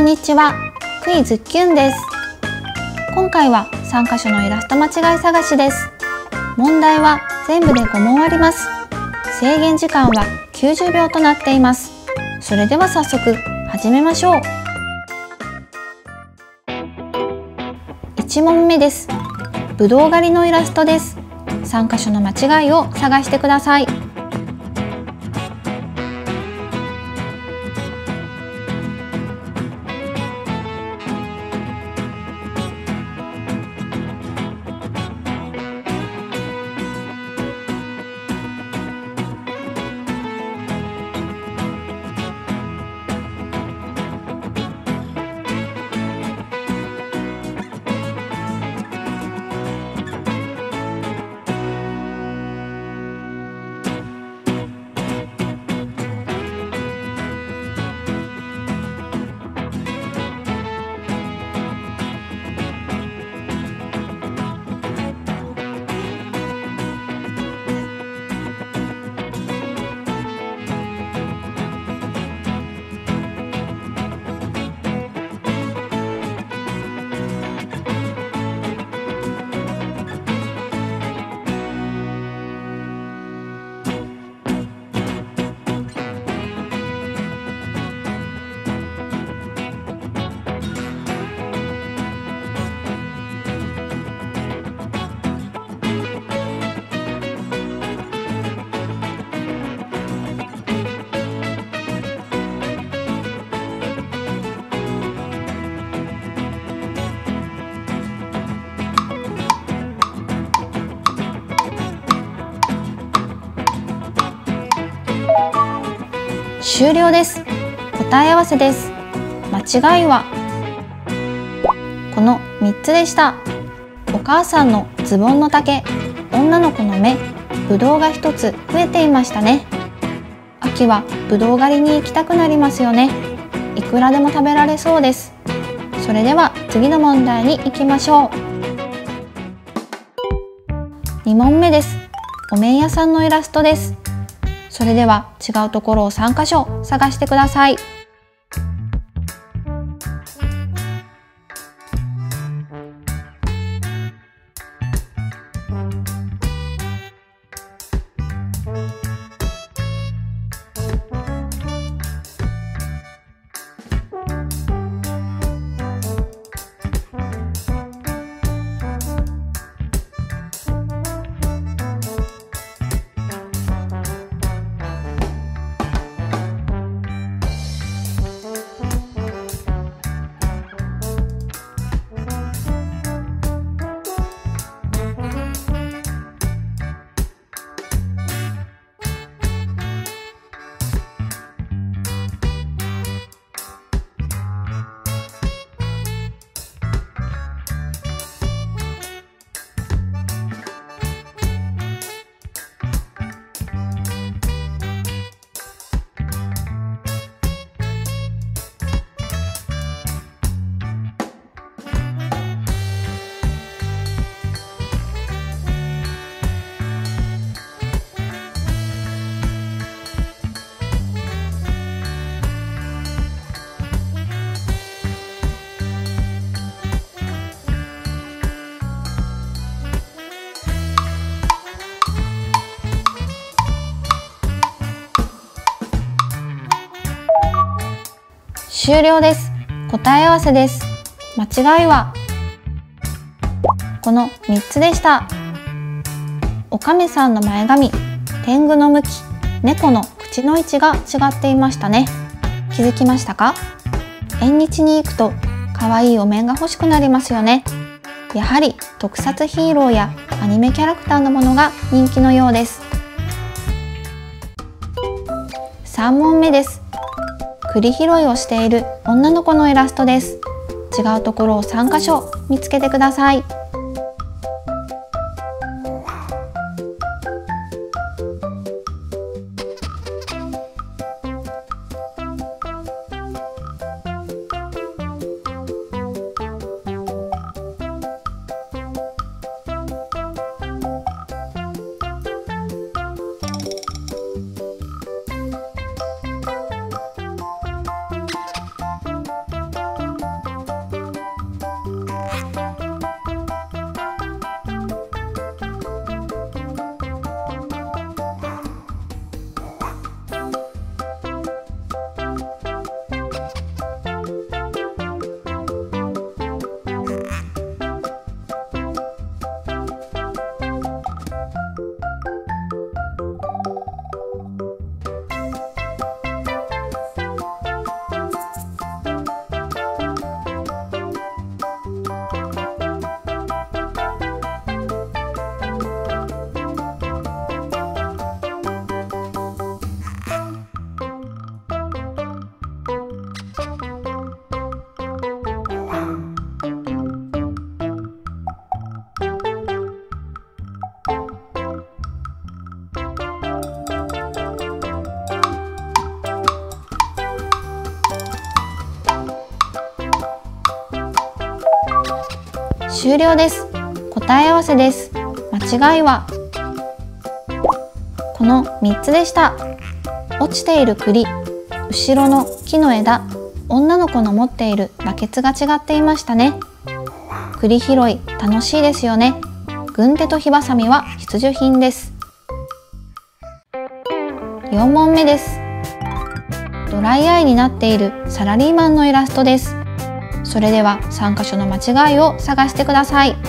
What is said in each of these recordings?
んにちは、クイズキュンです。今回は3カ所のイラスト間違い探しです。問題は全部で5問あります。制限時間は90秒となっています。それでは早速始めましょう。1問目です。ぶどう狩りのイラストです。3カ所の間違いを探してください。終了です。答え合わせです。間違いはこの3つでした。お母さんのズボンの丈、女の子の目、ぶどうが1つ増えていましたね。秋はぶどう狩りに行きたくなりますよね。いくらでも食べられそうです。それでは次の問題に行きましょう。2問目です。お面屋さんのイラストです。それでは違うところを3カ所探してください。終了です。答え合わせです。間違いはこの3つでした。お亀さんの前髪、天狗の向き、猫の口の位置が違っていましたね。気づきましたか？縁日に行くと可愛いお面が欲しくなりますよね。やはり特撮ヒーローやアニメキャラクターのものが人気のようです。3問目です。栗拾いをしている女の子のイラストです。違うところを3カ所見つけてください。 終了です。答え合わせです。間違いはこの3つでした。落ちている栗、後ろの木の枝、女の子の持っているバケツが違っていましたね。栗拾い楽しいですよね。軍手と火ばさみは必需品です。4問目です。ドライアイになっているサラリーマンのイラストです。それでは3箇所の間違いを探してください。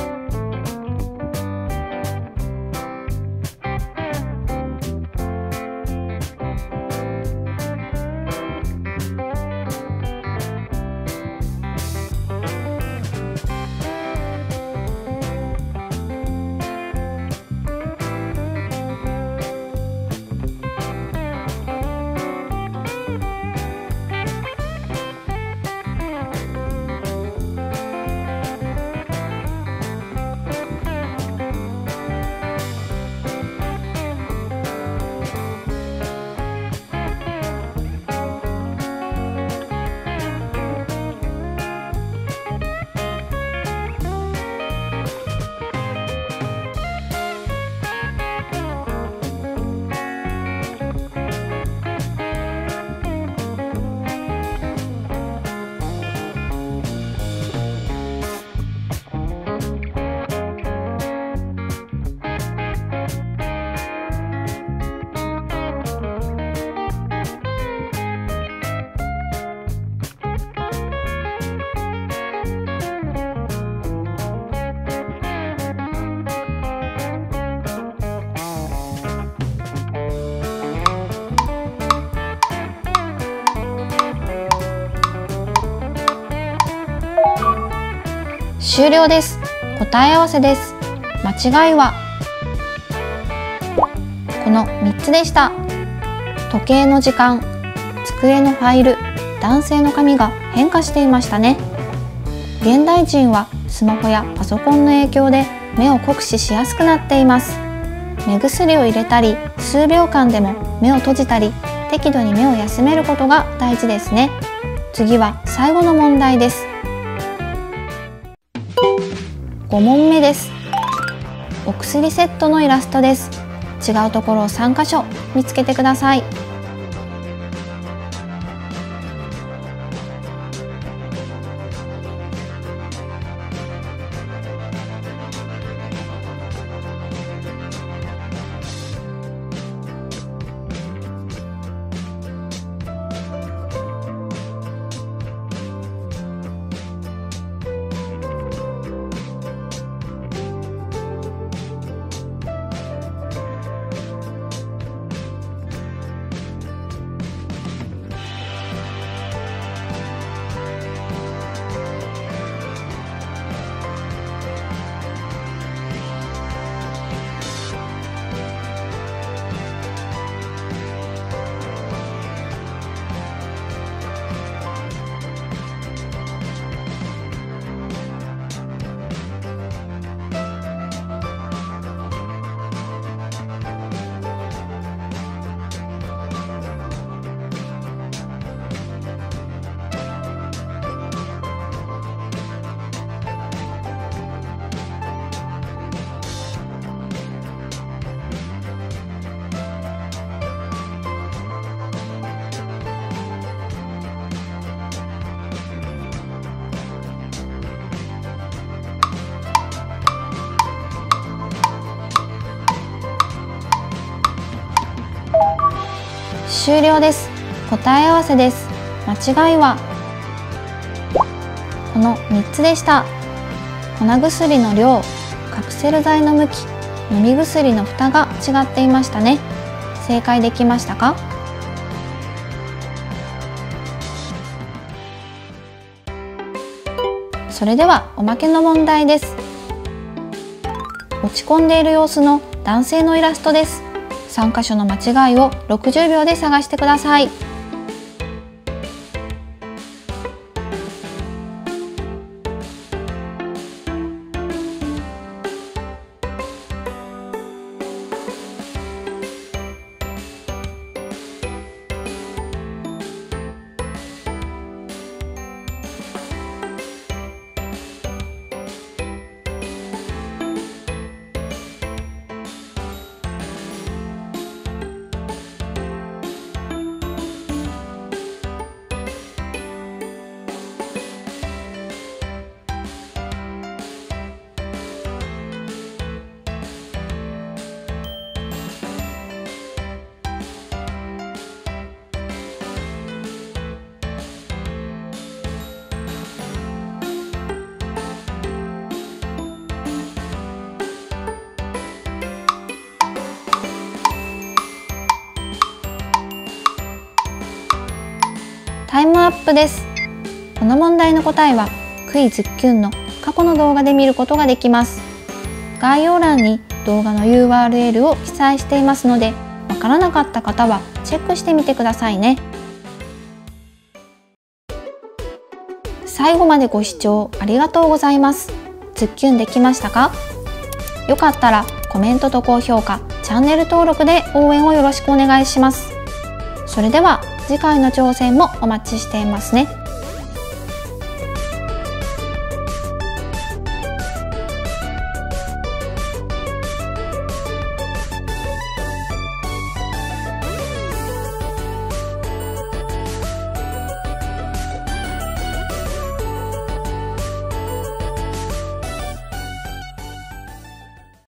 終了です。答え合わせです。間違いはこの3つでした。時計の時間、机のファイル、男性の髪が変化していましたね。現代人はスマホやパソコンの影響で目を酷使しやすくなっています。目薬を入れたり、数秒間でも目を閉じたり、適度に目を休めることが大事ですね。次は最後の問題です。5問目です。お薬セットのイラストです。違うところを3箇所見つけてください。終了です。答え合わせです。間違いはこの3つでした。粉薬の量、カプセル剤の向き、飲み薬の蓋が違っていましたね。正解できましたか？それではおまけの問題です。落ち込んでいる様子の男性のイラストです。3箇所の間違いを60秒で探してください。 タイムアップです。この問題の答えはクイズキュンの過去の動画で見ることができます。概要欄に動画の URL を記載していますので、わからなかった方はチェックしてみてくださいね。最後までご視聴ありがとうございます。ズッキュンできましたか？よかったらコメントと高評価、チャンネル登録で応援をよろしくお願いします。それでは次回の挑戦もお待ちしていますね。